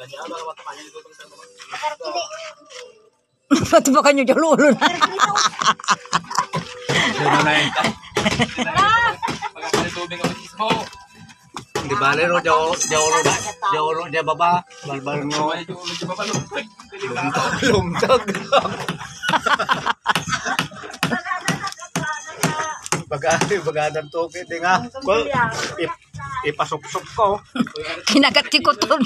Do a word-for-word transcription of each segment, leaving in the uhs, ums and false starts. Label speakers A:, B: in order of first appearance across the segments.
A: Ba't ba kanyo dyan ulo na?
B: Di bale ro jauh jauh ro jauh ro dia baba bal-bal no lumtag bagay bagadan to kiti nga kul ipasup-sup ko
A: Kinagat si Kuton.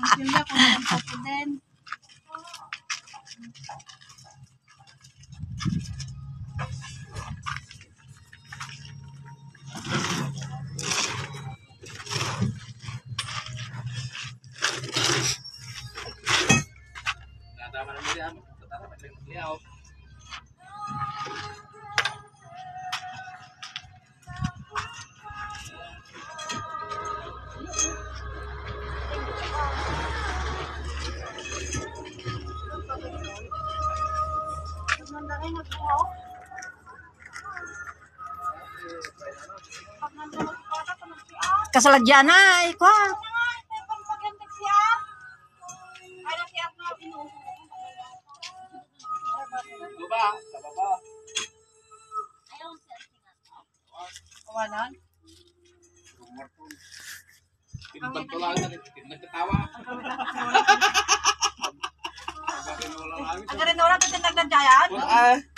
A: Kasalagyan na, ikaw.
C: Kawanan?
B: Nagkatawa.
C: Ang garin na wala kasi nagdadyayan?
B: Ah.